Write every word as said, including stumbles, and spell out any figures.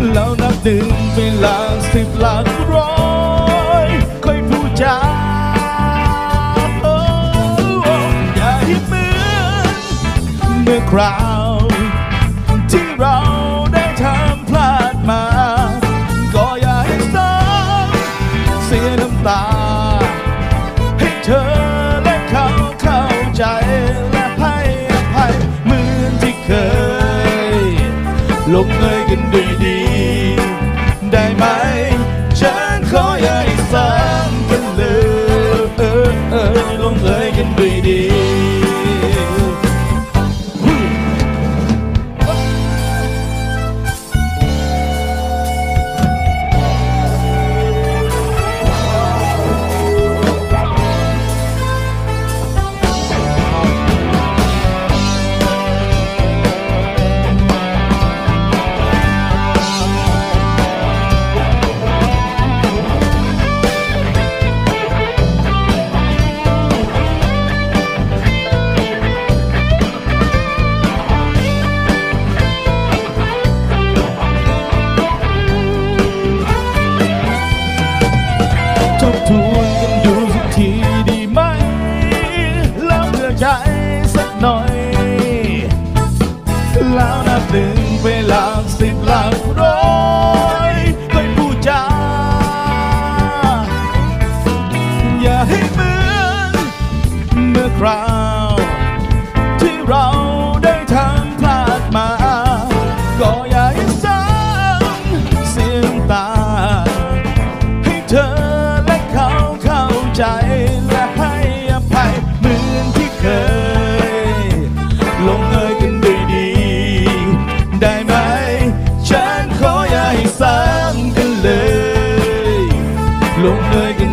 แล้วนับหนึ่งเป็นหลักสิบหลักร้อยค่อยพูดจาอย่าให้เหมือนเมื่อคราวที่เราได้ทำพลาดมาก็อย่าให้ต้องเสียน้ำตาให้เธอและเขาเข้าใจและให้อภัยเหมือนที่เคยลงเอยกันด้วยดีได้ไหมฉันขออย่าให้ซ้ำกันเลยเออเออลงเอยกันด้วยดีทบทวนกันดูสักทีดีไหมแล้วเผื่อใจสักหน่อยแล้วนับหนึ่งไปหลักสิบหลักร้อยค่อยพูดจาอย่าให้เหมือนเมื่อคราวที่เราได้ทำพลาดมาก็อย่าให้ซ้ำเสียน้ำตาให้เธอใจและให้อภัยเหมือนที่เคยลงเอยกันด้วยดีได้ไหมฉันขออย่าให้ซ้ำกันเลยลงเอยกัน